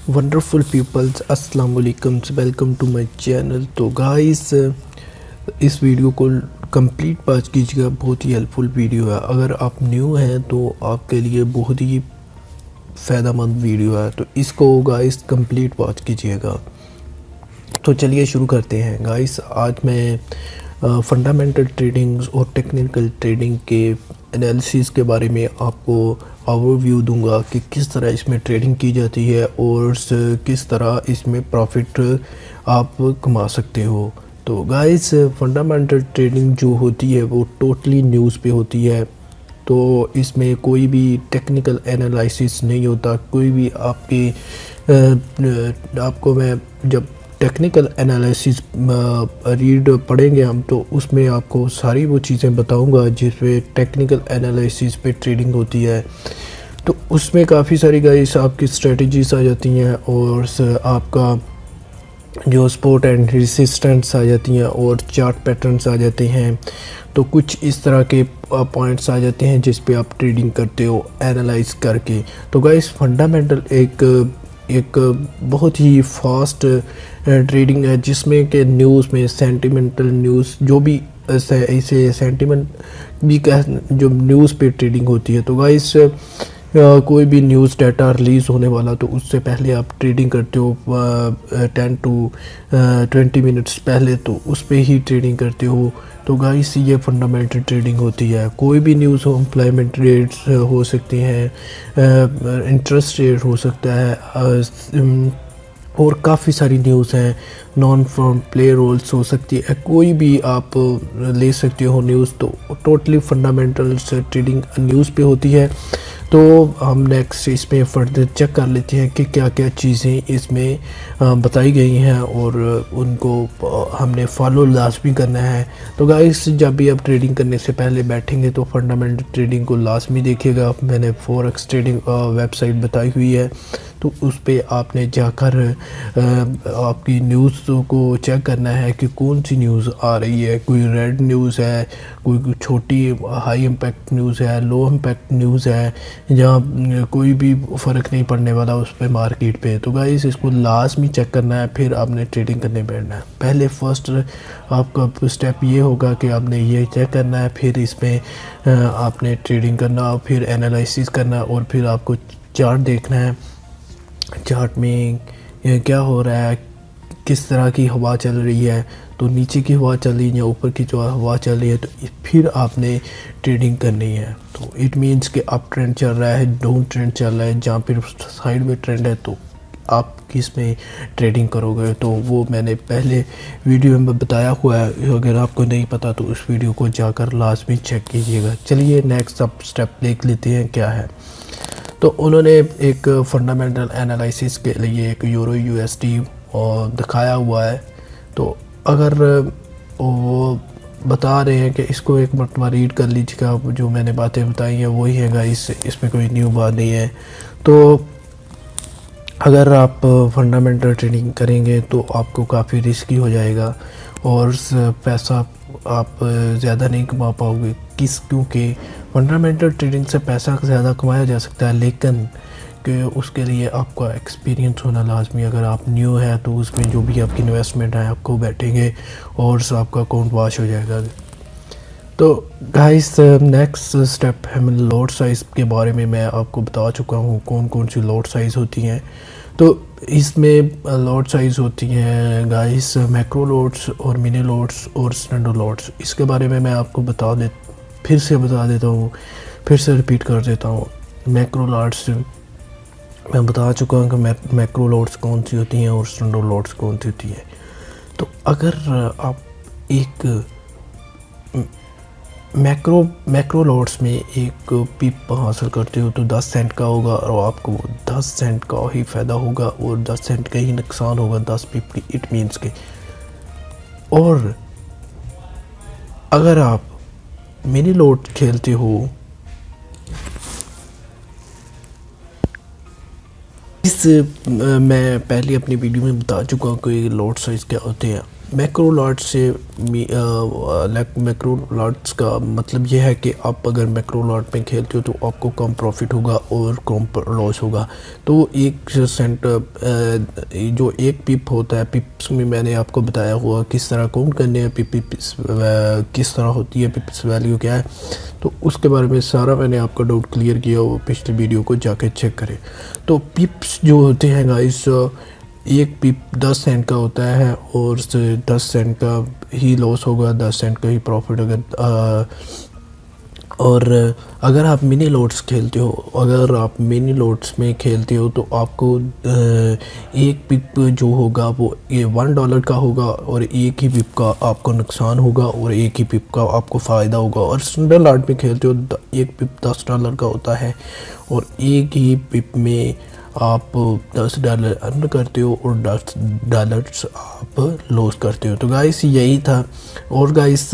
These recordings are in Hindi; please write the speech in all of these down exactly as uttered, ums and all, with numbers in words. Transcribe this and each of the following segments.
वंडरफुल पीपल्स, अस्सलाम वालेकुम, वेलकम टू माय चैनल। तो गाइस, इस वीडियो को कंप्लीट वॉच कीजिएगा, बहुत ही हेल्पफुल वीडियो है। अगर आप न्यू हैं तो आपके लिए बहुत ही फ़ायदेमंद वीडियो है, तो इसको गाइस कंप्लीट वॉच कीजिएगा। तो चलिए शुरू करते हैं गाइस। आज मैं फंडामेंटल ट्रेडिंग और टेक्निकल ट्रेडिंग के एनालिसिस के बारे में आपको ओवरव्यू दूंगा कि किस तरह इसमें ट्रेडिंग की जाती है और किस तरह इसमें प्रॉफिट आप कमा सकते हो। तो गाइस, फंडामेंटल ट्रेडिंग जो होती है वो टोटली न्यूज़ पे होती है, तो इसमें कोई भी टेक्निकल एनालिसिस नहीं होता। कोई भी आपकी आपको मैं जब टेक्निकल एनालिसिस रीड पढ़ेंगे हम, तो उसमें आपको सारी वो चीज़ें बताऊंगा जिसमें टेक्निकल एनालिसिस पे ट्रेडिंग होती है। तो उसमें काफ़ी सारी गाइस आपकी स्ट्रेटजीज आ जाती हैं और आपका जो सपोर्ट एंड रेजिस्टेंस आ जाती हैं और चार्ट पैटर्न्स आ जाते हैं। तो कुछ इस तरह के पॉइंट्स आ जाते हैं जिस पे आप ट्रेडिंग करते हो एनालाइज करके। तो गाइस, फंडामेंटल एक एक बहुत ही फास्ट ट्रेडिंग है जिसमें कि न्यूज़ में सेंटिमेंटल न्यूज़ जो भी ऐसे सेंटिमेंट भी कह जो न्यूज़ पे ट्रेडिंग होती है। तो गाइस, कोई भी न्यूज़ डाटा रिलीज़ होने वाला तो उससे पहले आप ट्रेडिंग करते हो टेन टू ट्वेंटी मिनट्स पहले, तो उस पर ही ट्रेडिंग करते हो। तो गाइस, ये फंडामेंटल ट्रेडिंग होती है। कोई भी न्यूज़ हो, एम्प्लॉयमेंट रेट्स हो सकती हैं, इंटरेस्ट रेट हो सकता है और काफ़ी सारी न्यूज़ हैं, नॉन फॉर्म प्ले रोल्स हो सकती है, कोई भी आप ले सकते हो न्यूज़। तो टोटली फंडामेंटल ट्रेडिंग न्यूज़ पे होती है। तो हम नेक्स्ट इसमें फर्दर चेक कर लेते हैं कि क्या क्या चीज़ें इसमें बताई गई हैं और उनको हमने फॉलो लाजमी करना है। तो गाइस, जब भी आप ट्रेडिंग करने से पहले बैठेंगे तो फंडामेंटल ट्रेडिंग को लाजमी देखिएगा। मैंने फॉरेक्स ट्रेडिंग वेबसाइट बताई हुई है, तो उस पर आपने जाकर आपकी न्यूज़ को चेक करना है कि कौन सी न्यूज़ आ रही है। कोई रेड न्यूज़ है, कोई छोटी हाई इम्पैक्ट न्यूज़ है, लो इम्पैक्ट न्यूज़ है, जहाँ कोई भी फ़र्क नहीं पड़ने वाला उस पर मार्केट पे। तो गाइस, इसको लाजमी चेक करना है, फिर आपने ट्रेडिंग करने बैठना है। पहले फर्स्ट आपका स्टेप ये होगा कि आपने ये चेक करना है, फिर इसमें आपने ट्रेडिंग करना, फिर एनालिसिस करना और फिर आपको चार्ट देखना है। चार्ट में क्या हो रहा है, किस तरह की हवा चल रही है, तो नीचे की हवा चल रही है या ऊपर की जो हवा चल रही है, तो फिर आपने ट्रेडिंग करनी है। तो इट मीन्स कि अप ट्रेंड चल रहा है, डाउन ट्रेंड चल रहा है, जहाँ फिर साइड में ट्रेंड है, तो आप किस में ट्रेडिंग करोगे। तो वो मैंने पहले वीडियो में बताया हुआ है, अगर आपको नहीं पता तो उस वीडियो को जाकर लाजमी चेक कीजिएगा। चलिए नेक्स्ट अब स्टेप देख लेते हैं क्या है। तो उन्होंने एक फंडामेंटल एनालिसिस के लिए एक यूरो यूएसडी और दिखाया हुआ है। तो अगर वो बता रहे हैं कि इसको एक मरतबा रीड कर लीजिएगा, जो मैंने बातें बताई हैं वही है गाइस, इसमें कोई न्यू बात नहीं है। तो अगर आप फंडामेंटल ट्रेडिंग करेंगे तो आपको काफ़ी रिस्की हो जाएगा और पैसा आप ज़्यादा नहीं कमा पाओगे। किस क्योंकि फंडामेंटल ट्रेडिंग से पैसा ज़्यादा कमाया जा सकता है, लेकिन कि उसके लिए आपका एक्सपीरियंस होना लाजमी। अगर आप न्यू है तो उसमें जो भी आपकी इन्वेस्टमेंट है आपको बैठेंगे और आपका अकाउंट वॉश हो जाएगा। तो गाइस, नेक्स्ट स्टेप है लॉट साइज़ के बारे में मैं आपको बता चुका हूँ कौन कौन सी लॉट साइज़ होती हैं। तो इसमें लॉट साइज़ होती हैं गाइस, मैक्रो लॉट्स और मिनी लॉट्स और स्टैंडर्ड लॉट्स। इसके बारे में मैं आपको बता दे फिर से बता देता हूँ फिर से रिपीट कर देता हूँ। मैक्रो लॉट्स मैं बता चुका हूँ कि मैक्रो लॉट्स कौन सी होती हैं और स्टैंडर्ड लॉट्स कौन सी होती हैं। तो अगर आप एक मैक्रो मैक्रो लॉट्स में एक पिप हासिल करते हो तो दस सेंट का होगा और आपको दस सेंट का ही फ़ायदा होगा और दस सेंट का ही नुकसान होगा, दस पिप की। इट मीन्स के और अगर आप मिनी लॉट खेलते हो, इस मैं पहले अपनी वीडियो में बता चुका हूँ कि लॉट साइज़ क्या होते हैं। मैक्रो लॉट से मैक्रो लॉट्स का मतलब ये है कि आप अगर मैक्रो लॉट में खेलते हो तो आपको कम प्रॉफिट होगा और कम लॉस होगा। तो एक सेंट जो एक पिप होता है, पिप्स में मैंने आपको बताया हुआ किस तरह काउंट करने हैं, पिप पिप्स किस तरह होती है, पिप्स वैल्यू क्या है, तो उसके बारे में सारा मैंने आपका डाउट क्लियर किया, वो पिछले वीडियो को जाके चेक करें। तो पिप्स जो होते हैं गाइस, एक पिप दस सेंट का होता है और दस सेंट का ही लॉस होगा, दस सेंट का ही प्रॉफिट। अगर आ, और अगर आप मिनी लॉट्स खेलते हो, अगर आप मिनी लॉट्स में खेलते हो तो आपको एक पिप जो होगा वो ये वन डॉलर का होगा और एक ही पिप का आपको नुकसान होगा और एक ही पिप का आपको फ़ायदा होगा। और स्टैंडर्ड लॉट में खेलते हो एक पिप दस डॉलर का होता है और एक ही पिप में आप दस डॉलर अर्न करते हो और दस डॉलर्स आप लॉस करते हो। तो गाइस यही था। और गाइस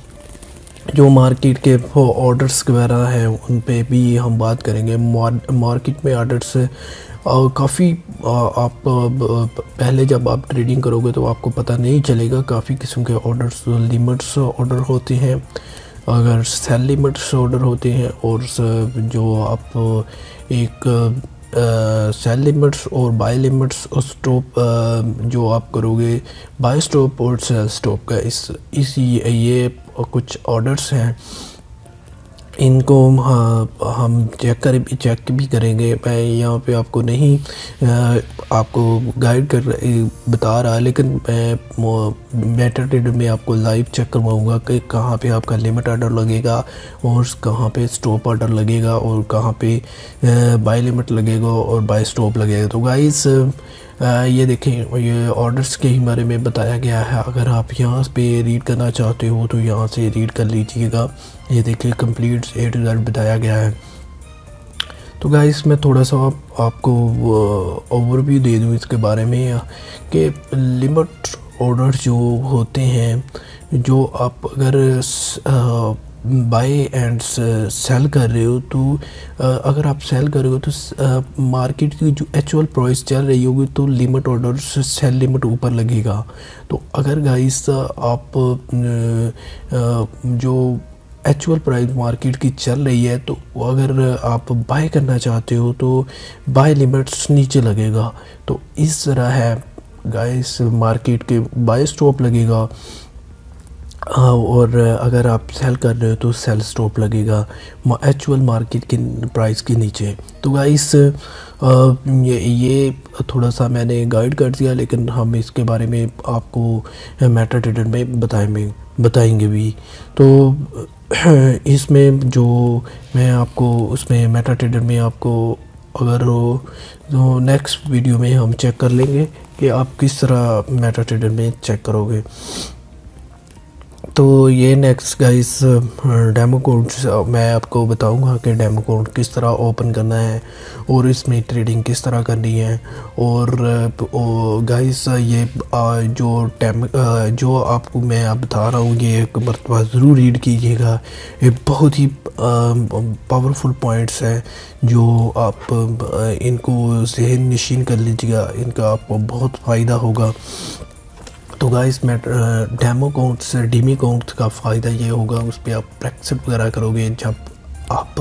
जो मार्केट के ऑर्डर्स वगैरह हैं उन पे भी हम बात करेंगे। मार्केट में ऑर्डर्स काफ़ी आप पहले जब आप ट्रेडिंग करोगे तो आपको पता नहीं चलेगा, काफ़ी किस्म के ऑर्डर्स, लिमिट्स ऑर्डर होते हैं, अगर सेल लिमिट्स ऑर्डर होते हैं, और जो आप एक सेल लिमिट्स और बाय लिमिट्स और स्टॉप जो आप करोगे, बाय स्टॉप और सेल स्टॉप का इस इस ये कुछ ऑर्डर्स हैं, इनको हाँ हम चेक कर चेक भी करेंगे। मैं यहाँ पे आपको नहीं आ, आपको गाइड कर बता रहा, लेकिन मैं मेटा ट्रेडर में आपको लाइव चेक करवाऊँगा कि कहाँ पे आपका लिमिट ऑर्डर लगेगा और कहाँ पे स्टॉप ऑर्डर लगेगा और कहाँ पे बाय लिमिट लगेगा और बाय स्टॉप लगेगा। तो गाइस ये देखें, ये ऑर्डर्स के बारे में बताया गया है। अगर आप यहाँ पे रीड करना चाहते हो तो यहाँ से रीड कर लीजिएगा। ये देखिए कंप्लीट ए टू जेड बताया गया है। तो गाइस मैं थोड़ा सा आप, आपको ओवरव्यू दे दूँ इसके बारे में कि लिमिट ऑर्डर जो होते हैं, जो आप अगर आ, बाय एंड सेल कर रहे हो तो अगर आप सेल कर रहे हो तो मार्केट की जो एक्चुअल प्राइस चल रही होगी तो लिमिट ऑर्डर से सेल लिमिट ऊपर लगेगा। तो अगर गाइस आप जो एक्चुअल प्राइस मार्केट की चल रही है तो अगर आप बाय करना चाहते हो तो बाय लिमिट्स नीचे लगेगा। तो इस तरह है गाइस, मार्केट के बाय स्टॉप लगेगा और अगर आप सेल कर रहे हो तो सेल स्टॉप लगेगा एक्चुअल मार्केट के प्राइस के नीचे। तो गाइस ये ये थोड़ा सा मैंने गाइड कर दिया, लेकिन हम इसके बारे में आपको मेटा ट्रेडर में बताएंगे बताएंगे भी। तो इसमें जो मैं आपको उसमें मेटा ट्रेडर में आपको अगर तो नेक्स्ट वीडियो में हम चेक कर लेंगे कि आप किस तरह मेटा ट्रेडर में चेक करोगे। तो ये नेक्स्ट गाइस डेमो कोड मैं आपको बताऊंगा कि डेमो कोड किस तरह ओपन करना है और इसमें ट्रेडिंग किस तरह करनी है। और गाइस ये जो टैम जो आपको मैं आप बता रहा हूँ ये एक मरतबा ज़रूर रीड कीजिएगा। ये बहुत ही पावरफुल पॉइंट्स हैं जो आप इनको ज़हन नशीन कर लीजिएगा, इनका आपको बहुत फ़ायदा होगा। तो गाइस मैं डेमो अकाउंट से डीमी अकाउंट का फ़ायदा ये होगा, उस पर आप प्रैक्टिस वगैरह करोगे, जब आप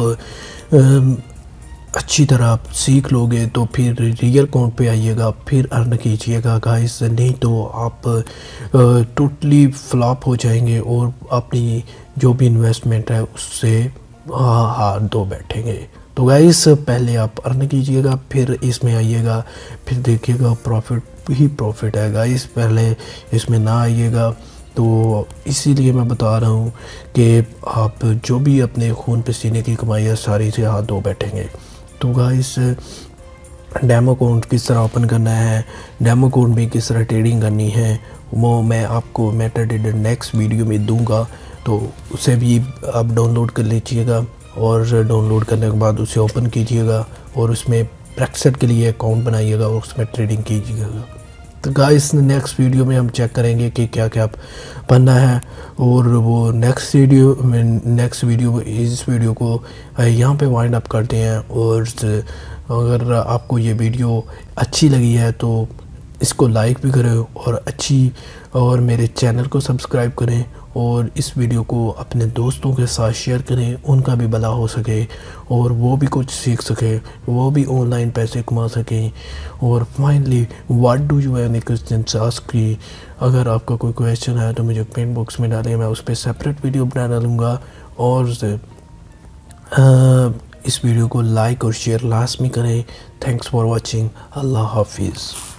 अच्छी तरह आप सीख लोगे तो फिर रियल अकाउंट पे आइएगा, फिर अर्न कीजिएगा गाइस, नहीं तो आप टोटली फ्लॉप हो जाएंगे और अपनी जो भी इन्वेस्टमेंट है उससे हाथ धो बैठेंगे। तो गाइस पहले आप अर्न कीजिएगा, फिर इसमें आइएगा, फिर देखिएगा प्रॉफिट ही प्रॉफिट है गाइस, पहले इसमें ना आइएगा। तो इसीलिए मैं बता रहा हूँ कि आप जो भी अपने खून पसीने की कमाई है सारी से हाथ धो बैठेंगे। तो गाइस डेमो अकाउंट किस तरह ओपन करना है, डेमो अकाउंट में किस तरह ट्रेडिंग करनी है, वो मैं आपको मेटा ट्रेडर नेक्स्ट वीडियो में दूंगा। तो उसे भी आप डाउनलोड कर लीजिएगा और डाउनलोड करने के बाद उसे ओपन कीजिएगा और उसमें प्रैक्टिस के लिए अकाउंट बनाइएगा और उसमें ट्रेडिंग कीजिएगा। तो गाइस नेक्स्ट वीडियो में हम चेक करेंगे कि क्या क्या पढ़ना है, और वो नेक्स्ट वीडियो में नेक्स्ट वीडियो इस वीडियो को यहाँ पे वाइंड अप करते हैं। और अगर आपको ये वीडियो अच्छी लगी है तो इसको लाइक भी करें और अच्छी और मेरे चैनल को सब्सक्राइब करें और इस वीडियो को अपने दोस्तों के साथ शेयर करें, उनका भी भला हो सके और वो भी कुछ सीख सके, वो भी ऑनलाइन पैसे कमा सकें। और finally what do you have any question ask की, अगर आपका कोई क्वेश्चन है तो मुझे कमेंट बॉक्स में डालें, मैं उस पर सेपरेट वीडियो बना डालूँगा। और आ, इस वीडियो को लाइक और शेयर लाजमी करें। Thanks for watching. अल्लाह हाफिज़।